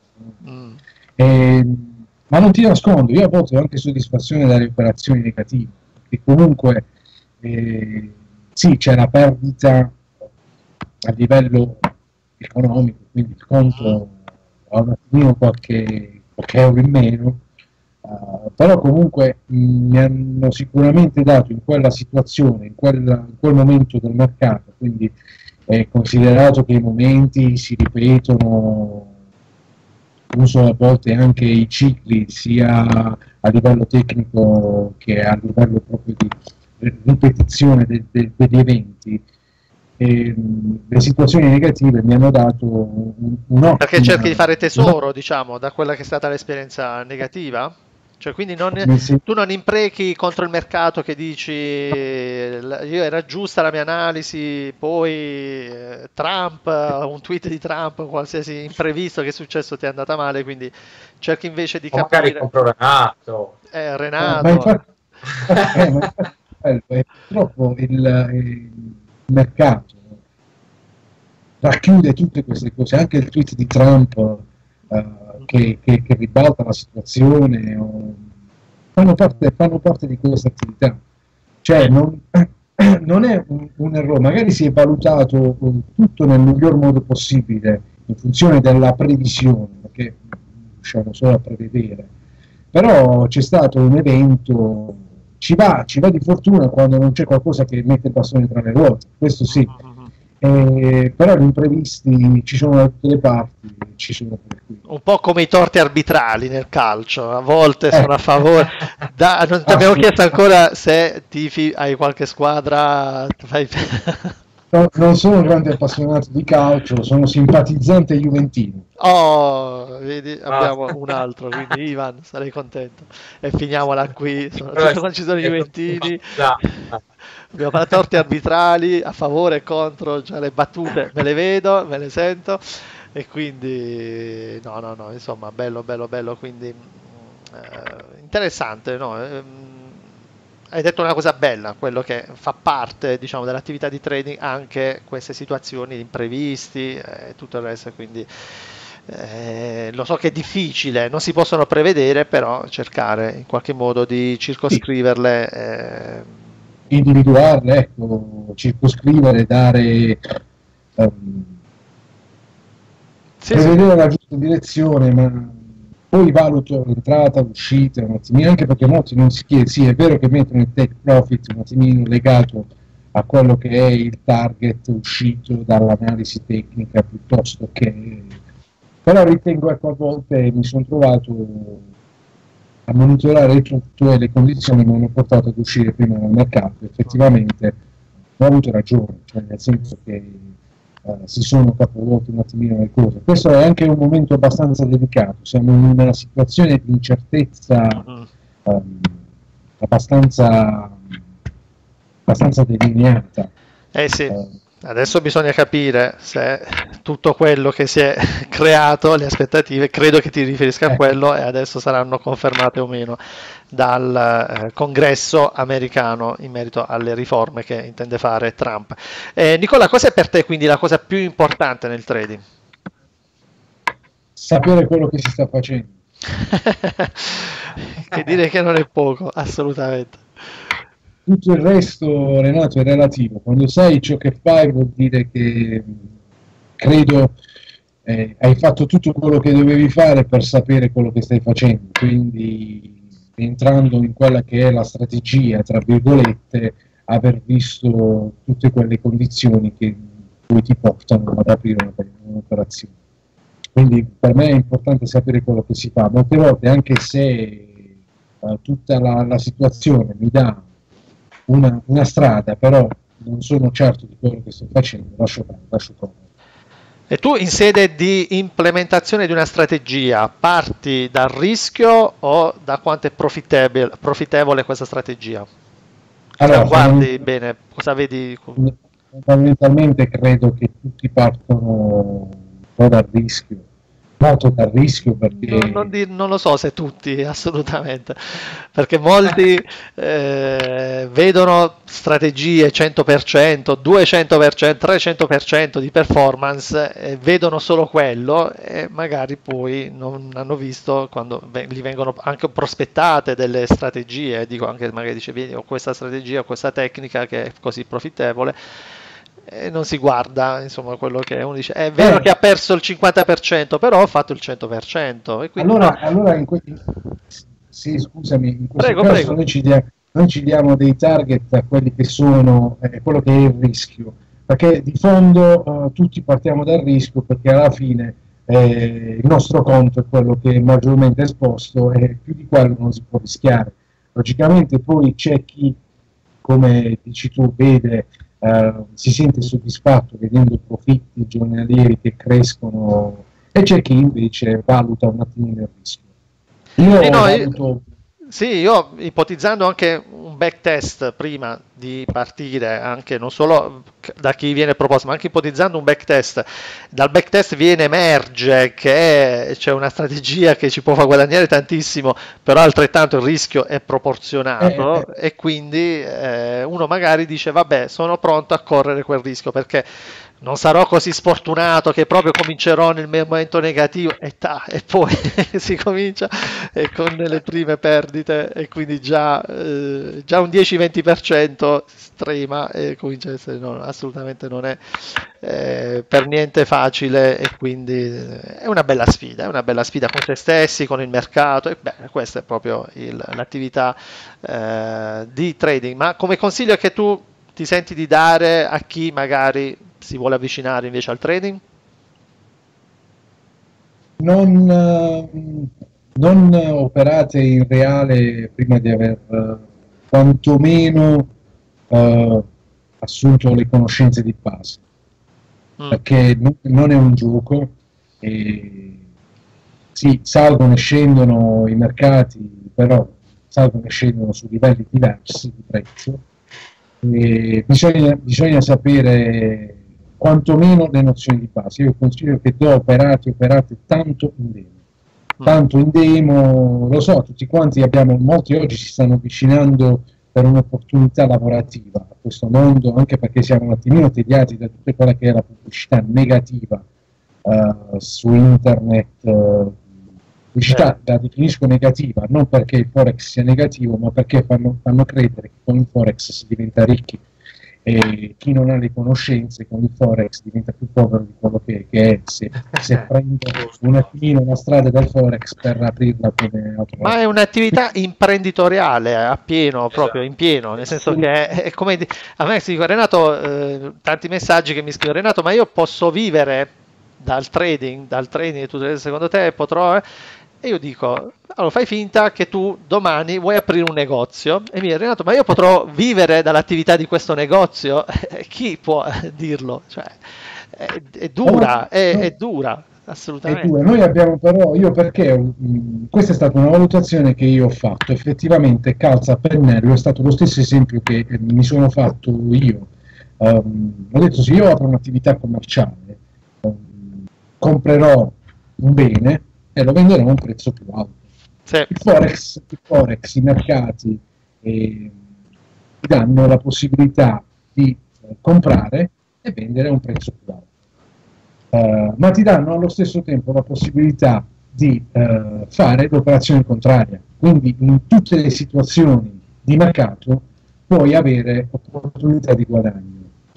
Speaker 3: ma non ti nascondo, io a volte ho anche soddisfazione dalle operazioni negative, perché comunque sì, c'è la perdita a livello economico, quindi il conto ha un attimino qualche euro in meno, però comunque mi hanno sicuramente dato in quella situazione, in quel momento del mercato, quindi considerato che i momenti si ripetono, uso a volte anche i cicli sia a livello tecnico che a livello proprio di ripetizione degli eventi. Le situazioni negative mi hanno dato un
Speaker 1: perché cerchi di fare tesoro, diciamo, da quella che è stata l'esperienza negativa? Cioè, quindi tu non imprechi contro il mercato che dici io era giusta la mia analisi, poi Trump, un tweet di Trump, qualsiasi imprevisto che è successo ti è andata male, quindi cerchi invece di capire.
Speaker 2: Magari compro Renato.
Speaker 1: Renato.
Speaker 3: Purtroppo il mercato racchiude tutte queste cose, anche il tweet di Trump che ribalta la situazione, fanno parte di questa attività. Cioè non è un errore, magari si è valutato tutto nel miglior modo possibile in funzione della previsione, perché riusciamo solo a prevedere, però c'è stato un evento, ci va di fortuna quando non c'è qualcosa che mette il bastone tra le ruote, questo sì. Però gli imprevisti ci sono da tutte le parti, ci sono per qui.
Speaker 1: Un po' come i torti arbitrali nel calcio, a volte sono a favore. Non ti abbiamo chiesto ancora se tifi, hai qualche squadra.
Speaker 3: Non sono un grande appassionato di calcio, sono simpatizzante juventino.
Speaker 1: Oh, vedi, abbiamo un altro, quindi Ivan, sarei contento. E finiamola qui. Quando ci sono i juventini. Abbiamo fatto torti arbitrali a favore e contro, cioè le battute me le vedo, me le sento e quindi no, insomma, bello, quindi interessante, no? Hai detto una cosa bella, quello che fa parte, diciamo, dell'attività di trading, anche queste situazioni imprevisti e tutto il resto, quindi lo so che è difficile, non si possono prevedere, però cercare in qualche modo di circoscriverle.
Speaker 3: Individuarle, ecco, circoscrivere, dare prevedere la giusta direzione, ma Poi valuto l'entrata, l'uscita un attimino, anche perché molti non si chiede, sì è vero che mettono il take profit un attimino legato a quello che è il target uscito dall'analisi tecnica piuttosto che... Però ritengo, ecco, a volte mi sono trovato a monitorare tutto e le condizioni mi hanno portato ad uscire prima dal mercato. Effettivamente ho avuto ragione, cioè nel senso che si sono capovolte un attimino le cose. Questo è anche un momento abbastanza delicato, siamo in una situazione di incertezza abbastanza delineata.
Speaker 1: Sì. Adesso bisogna capire se tutto quello che si è creato, le aspettative, credo che ti riferisca a quello, e adesso saranno confermate o meno dal congresso americano in merito alle riforme che intende fare Trump. Nicola, cos'è per te quindi la cosa più importante nel trading?
Speaker 3: Sapere quello che si sta facendo.
Speaker 1: Che dire che non è poco, assolutamente.
Speaker 3: Tutto il resto, Renato, è relativo. Quando sai ciò che fai vuol dire che credo hai fatto tutto quello che dovevi fare per sapere quello che stai facendo, quindi entrando in quella che è la strategia, tra virgolette, aver visto tutte quelle condizioni che poi ti portano ad aprire un'operazione. Quindi per me è importante sapere quello che si fa. Molte volte, anche se tutta la situazione mi dà una strada, però non sono certo di quello che sto facendo, lascio fare.
Speaker 1: E tu in sede di implementazione di una strategia parti dal rischio o da quanto è profittevole questa strategia? Allora, guardi bene, cosa vedi?
Speaker 3: Fondamentalmente credo che tutti partono un po' dal rischio, molto dal rischio, perché
Speaker 1: non lo so se tutti, assolutamente, perché molti vedono strategie 100%, 200%, 300% di performance, vedono solo quello e magari poi non hanno visto quando gli vengono anche prospettate delle strategie, dico anche magari dice vedi ho questa strategia, ho questa tecnica che è così profittevole. E non si guarda, insomma, quello che uno dice. È vero che ha perso il 50%, però ha fatto il 100%. E quindi
Speaker 3: allora sì, scusami, in questo caso
Speaker 1: prego.
Speaker 3: Noi ci diamo dei target a quelli che sono quello che è il rischio, perché di fondo tutti partiamo dal rischio, perché alla fine il nostro conto è quello che è maggiormente esposto e più di quello non si può rischiare. Logicamente poi c'è chi, come dici tu, vede si sente soddisfatto vedendo profitti giornalieri che crescono, e c'è chi invece valuta un attimino il rischio.
Speaker 1: Io ipotizzando anche un backtest prima di partire, anche non solo da chi viene proposto, ma anche ipotizzando un backtest, dal backtest emerge che c'è una strategia che ci può far guadagnare tantissimo, però altrettanto il rischio è proporzionato e quindi uno magari dice vabbè sono pronto a correre quel rischio perché non sarò così sfortunato che proprio comincerò nel momento negativo e poi si comincia con le prime perdite e quindi già un 10-20% strema e comincia a essere assolutamente non è per niente facile e quindi è una bella sfida con se stessi, con il mercato e questa è proprio l'attività di trading. Ma come consiglio che tu ti senti di dare a chi magari si vuole avvicinare invece al trading?
Speaker 3: Non operate in reale prima di aver quantomeno assunto le conoscenze di base, perché non è un gioco e sì, salgono e scendono i mercati, però salgono e scendono su livelli diversi di prezzo e bisogna sapere quantomeno le nozioni di base. Io consiglio che operate tanto in demo, lo so, tutti quanti molti oggi si stanno avvicinando per un'opportunità lavorativa a questo mondo, anche perché siamo un attimino tediati da tutta quella che è la pubblicità negativa su internet, pubblicità la definisco negativa, non perché il Forex sia negativo, ma perché fanno credere che con il Forex si diventa ricchi. e chi non ha le conoscenze con il Forex diventa più povero di quello che è se prende un attimino la strada del Forex per aprirla come
Speaker 1: ma è un'attività imprenditoriale a pieno, proprio in pieno, nel senso che è come a me si dice Renato, tanti messaggi che mi scrivono Renato, ma io posso vivere dal trading e tu secondo te potrò? E io dico, allora fai finta che tu domani vuoi aprire un negozio e mi dice Renato, ma io potrò vivere dall'attività di questo negozio? Chi può dirlo? Cioè, è dura, è dura, assolutamente.
Speaker 3: Noi abbiamo però, questa è stata una valutazione che io ho fatto, effettivamente calza a pennello, è stato lo stesso esempio che mi sono fatto io. Ho detto, se io apro un'attività commerciale, comprerò un bene e lo venderò a un prezzo più alto.
Speaker 1: Sì.
Speaker 3: Il Forex, i mercati ti danno la possibilità di comprare e vendere a un prezzo più alto, ma ti danno allo stesso tempo la possibilità di fare l'operazione contraria, quindi in tutte le situazioni di mercato puoi avere opportunità di guadagno.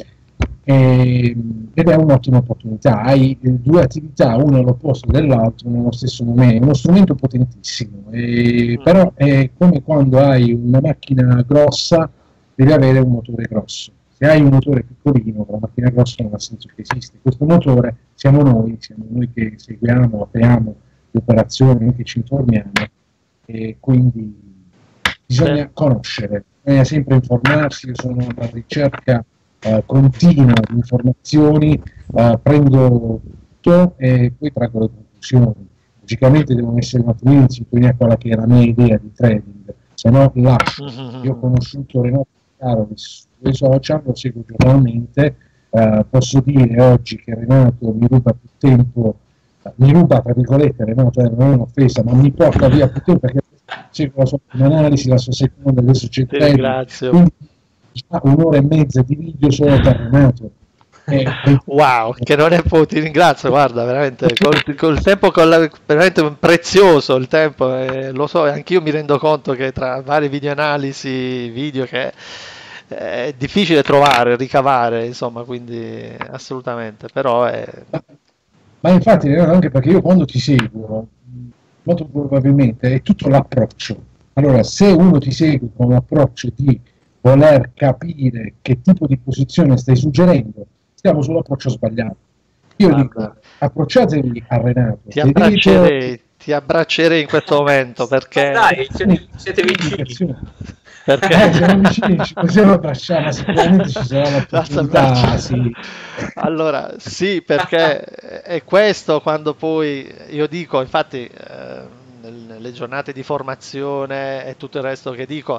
Speaker 3: Ed è un'ottima opportunità, hai due attività, una all'opposto dell'altro nello stesso momento, è uno strumento potentissimo, però è come quando hai una macchina grossa, devi avere un motore grosso. Se hai un motore piccolino, la macchina grossa non ha senso che esiste. Questo motore siamo noi che seguiamo, apriamo le operazioni, noi che ci informiamo, e quindi bisogna conoscere, bisogna sempre informarsi. Io sono alla ricerca continua di informazioni, prendo tutto e poi traggo le conclusioni. Logicamente devono essere un attimino in sintonia con quella che è la mia idea di trading, se no lascio. Io ho conosciuto Renato Caro sui social, lo seguo giornalmente, posso dire oggi che Renato mi ruba più tempo, mi ruba tra virgolette, Renato non è un'offesa, ma mi porta via più tempo perché seguo la sua analisi, la sua seconda, adesso c'è
Speaker 1: Ti ringrazio.
Speaker 3: quindi un'ora e mezza di video solo per Renato.
Speaker 1: Wow, che non è poco, ti ringrazio, guarda, veramente col tempo, veramente prezioso il tempo, lo so, anch'io mi rendo conto che tra varie videoanalisi, video che è difficile trovare, ricavare, insomma, quindi assolutamente, però è...
Speaker 3: Ma infatti, anche perché io quando ti seguo, molto probabilmente è tutto l'approccio. Allora, se uno ti segue con l'approccio di voler capire che tipo di posizione stai suggerendo, stiamo sull'approccio sbagliato. Io dico, approcciatevi a Renato.
Speaker 1: Ti abbraccerei in questo momento perché...
Speaker 2: Dai, siete vicini.
Speaker 1: Perché
Speaker 3: siamo vicini, ci possiamo abbracciare, ma sicuramente ci sarà l'opportunità. Sì.
Speaker 1: Allora, sì, perché è questo quando poi io dico, infatti... nelle giornate di formazione e tutto il resto che dico,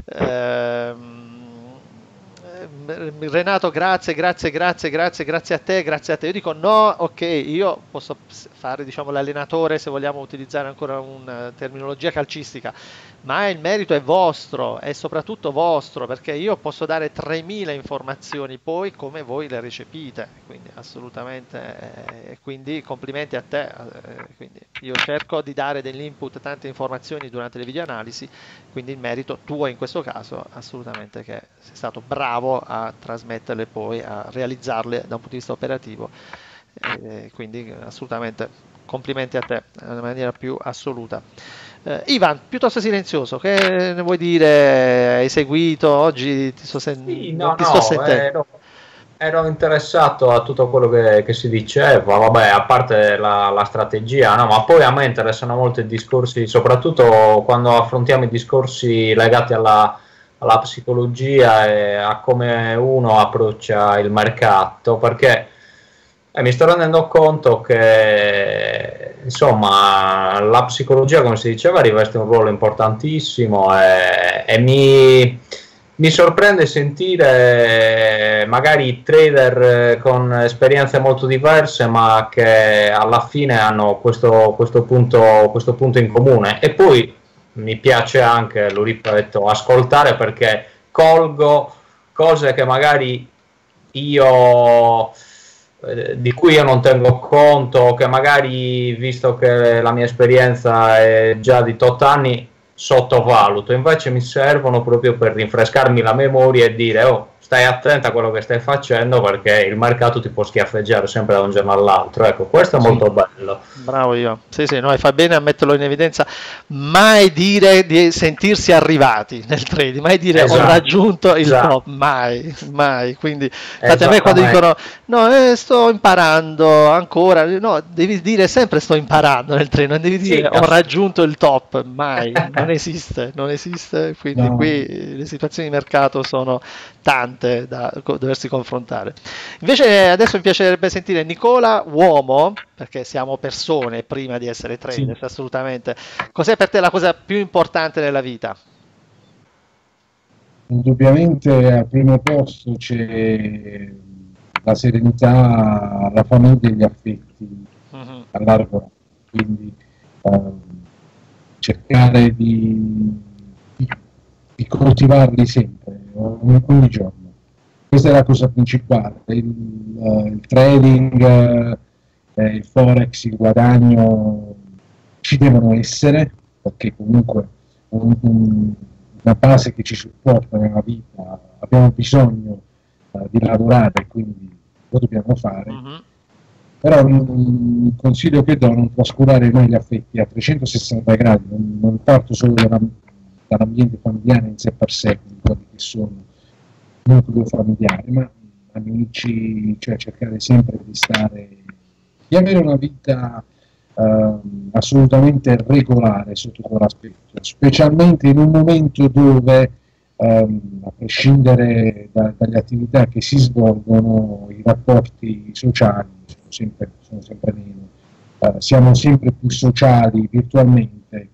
Speaker 1: Renato, grazie a te. Io dico no, ok, io posso fare, diciamo, l'allenatore, se vogliamo utilizzare ancora una terminologia calcistica, ma il merito è vostro, è soprattutto vostro, perché io posso dare 3000 informazioni, poi come voi le recepite, quindi assolutamente, quindi complimenti a te. Quindi io cerco di dare degli input, tante informazioni durante le videoanalisi, quindi il merito tuo in questo caso, assolutamente, che sei stato bravo a trasmetterle poi, a realizzarle da un punto di vista operativo, quindi assolutamente complimenti a te nella maniera più assoluta. Ivan, piuttosto silenzioso, che ne vuoi dire? Hai seguito oggi? Ti sto sentendo.
Speaker 2: Ero interessato a tutto quello che si diceva, vabbè, a parte la strategia, no, ma poi a me interessano molto i discorsi, soprattutto quando affrontiamo i discorsi legati alla psicologia e a come uno approccia il mercato, perché mi sto rendendo conto che, insomma, la psicologia, come si diceva, riveste un ruolo importantissimo e mi sorprende sentire magari trader con esperienze molto diverse, ma che alla fine hanno questo punto in comune. E poi mi piace anche, lo ripeto, ascoltare, perché colgo cose che magari di cui io non tengo conto, che magari, visto che la mia esperienza è già di 8 anni, sottovaluto. Invece mi servono proprio per rinfrescarmi la memoria e dire, oh, stai attento a quello che stai facendo, perché il mercato ti può schiaffeggiare sempre da un giorno all'altro. Ecco, questo è molto bello.
Speaker 1: Bravo io. Sì, no, fai bene a metterlo in evidenza. Mai dire di sentirsi arrivati nel trading, mai dire ho raggiunto il top, mai. Quindi, infatti a me quando dicono no, sto imparando ancora, no, devi dire sempre sto imparando nel trading, non devi dire ho raggiunto il top, mai, non esiste. Quindi qui le situazioni di mercato sono tante da doversi confrontare. Invece adesso mi piacerebbe sentire Nicola, uomo, perché siamo persone prima di essere trader, assolutamente. Cos'è per te la cosa più importante nella vita?
Speaker 3: Indubbiamente al primo posto c'è la serenità, la famiglia e gli affetti a largo raggio, quindi cercare di coltivarli sempre, ogni giorno. Questa è la cosa principale. Il trading, il forex, il guadagno ci devono essere, perché comunque una base che ci supporta nella vita, abbiamo bisogno di lavorare, quindi lo dobbiamo fare. Però un consiglio che do: non trascurare mai gli affetti a 360 gradi, non parto solo dall'ambiente familiare in sé per sé, quelli che sono nucleo familiare, ma amici, cioè cercare sempre di avere una vita assolutamente regolare sotto quell'aspetto, specialmente in un momento dove a prescindere dalle attività che si svolgono, i rapporti sociali sono sempre meno, siamo sempre più sociali virtualmente.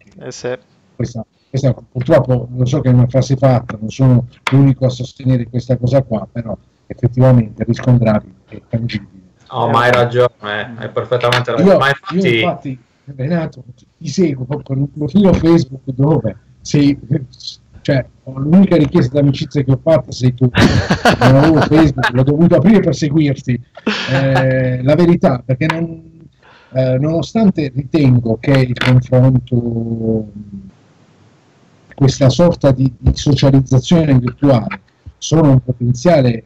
Speaker 3: Questa purtroppo, lo so che è una frase fatta, non sono l'unico a sostenere questa cosa qua, però effettivamente riscontrabile e tangibile.
Speaker 2: Oh, ma hai ragione, hai perfettamente ragione.
Speaker 3: Io infatti, Renato, ti seguo con un profilo Facebook dove cioè, l'unica richiesta d'amicizia che ho fatto sei tu. Non avevo Facebook, l'ho dovuto aprire per seguirti. La verità, perché nonostante ritengo che il confronto, questa sorta di socializzazione virtuale, sono un potenziale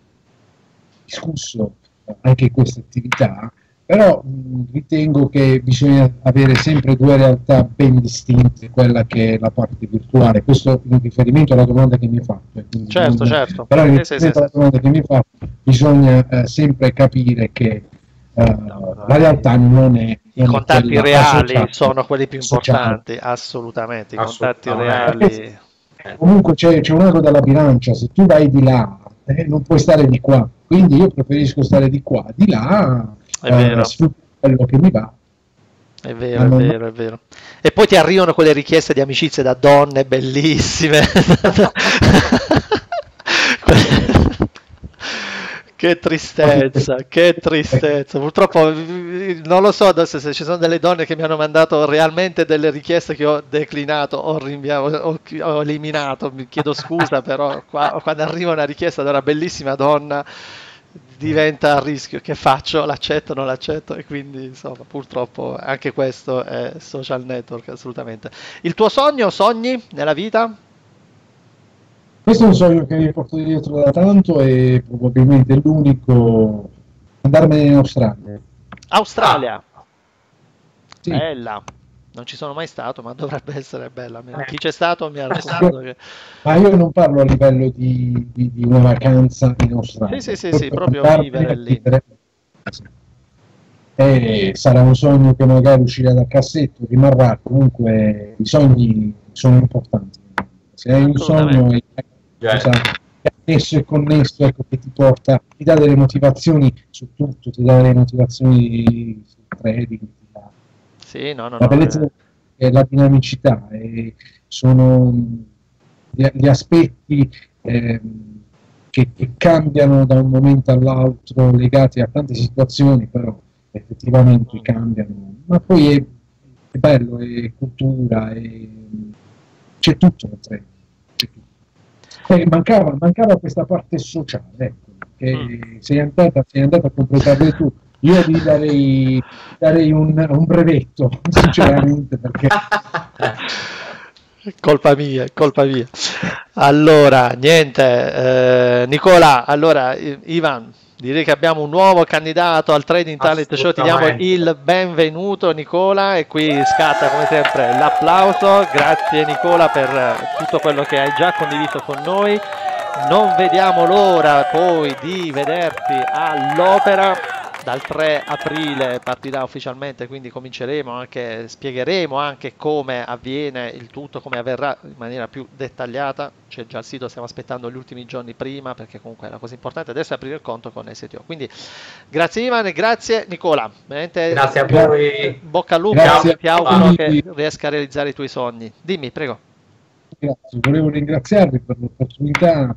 Speaker 3: discusso anche in questa attività, però ritengo che bisogna avere sempre due realtà ben distinte, quella che è la parte virtuale. Questo in riferimento alla domanda che mi hai fatto.
Speaker 1: Certo.
Speaker 3: Però in riferimento alla domanda che mi hai fatto, bisogna sempre capire che la realtà non è...
Speaker 1: I contatti reali sono quelli più importanti, assolutamente. I contatti reali...
Speaker 3: Comunque c'è un ago della bilancia: se tu vai di là, non puoi stare di qua, quindi io preferisco stare di qua, di là, sfrutto quello che mi va.
Speaker 1: È vero. E poi ti arrivano quelle richieste di amicizie da donne bellissime. Che tristezza. Purtroppo non lo so adesso se ci sono delle donne che mi hanno mandato realmente delle richieste che ho declinato, ho rinviato, ho eliminato, mi chiedo scusa, però quando arriva una richiesta da una bellissima donna diventa a rischio. Che faccio? L'accetto, non l'accetto? E quindi insomma purtroppo anche questo è social network, assolutamente. Il tuo sogni nella vita?
Speaker 3: Questo è un sogno che mi porto dietro da tanto e probabilmente l'unico: andarmene in Australia.
Speaker 1: Australia?
Speaker 3: Sì.
Speaker 1: Bella. Non ci sono mai stato, ma dovrebbe essere bella. Chi c'è stato mi ha raccontato che...
Speaker 3: Ma io non parlo a livello di una vacanza in Australia.
Speaker 1: Sì, proprio vivere lì.
Speaker 3: E sarà un sogno che magari uscirà dal cassetto, rimarrà. Comunque i sogni sono importanti. Se hai un sogno esso è connesso, ecco, che ti porta, ti dà delle motivazioni su tutto, ti dà delle motivazioni sul trading, la bellezza è la dinamicità, e sono gli aspetti che cambiano da un momento all'altro, legati a tante situazioni, però effettivamente cambiano, ma poi è bello, è cultura, c'è tutto nel trading. Mancava questa parte sociale, ecco, che sei andata a completarle tu. Io gli darei un brevetto, sinceramente, perché
Speaker 1: Colpa mia, colpa mia. Allora, niente, Nicola, allora, Ivan, direi che abbiamo un nuovo candidato al Trading Talent Show, ti diamo il benvenuto Nicola e qui scatta come sempre l'applauso, grazie Nicola per tutto quello che hai già condiviso con noi, non vediamo l'ora poi di vederti all'opera. Dal 3 aprile partirà ufficialmente, quindi cominceremo anche, spiegheremo anche come avviene il tutto, come avverrà in maniera più dettagliata. C'è già il sito, stiamo aspettando gli ultimi giorni prima, perché comunque è una cosa importante adesso aprire il conto con STO. Quindi grazie Ivan e grazie Nicola. Veramente,
Speaker 2: grazie a voi.
Speaker 1: Bocca al lupo,
Speaker 3: Grazie.
Speaker 1: ti auguro che riesca a realizzare i tuoi sogni. Dimmi, prego.
Speaker 3: Grazie, volevo ringraziarvi per l'opportunità,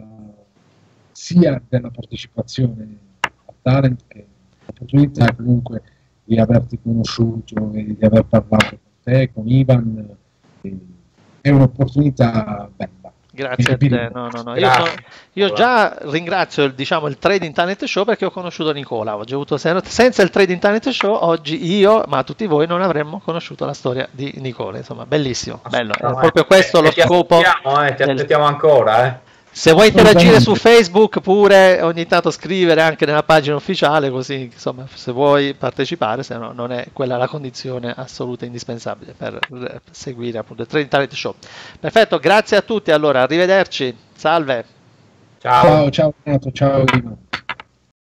Speaker 3: sia della partecipazione a Talent che l'opportunità comunque di averti conosciuto e di aver parlato con te, con Ivan, è un'opportunità bella.
Speaker 1: Grazie a te, no. Io già ringrazio il Trading Talent Show perché ho conosciuto Nicola, oggi ho avuto senza il Trading Talent Show oggi io, ma tutti voi non avremmo conosciuto la storia di Nicola, insomma bellissimo, bello, è proprio questo lo scopo.
Speaker 2: Ti aspettiamo ancora,
Speaker 1: Se vuoi interagire su Facebook pure ogni tanto scrivere anche nella pagina ufficiale, così insomma se vuoi partecipare, se no non è quella la condizione assoluta e indispensabile per seguire appunto il Trading Talent Show. Perfetto, grazie a tutti, allora arrivederci, salve.
Speaker 3: Ciao Renato, ciao Ivan.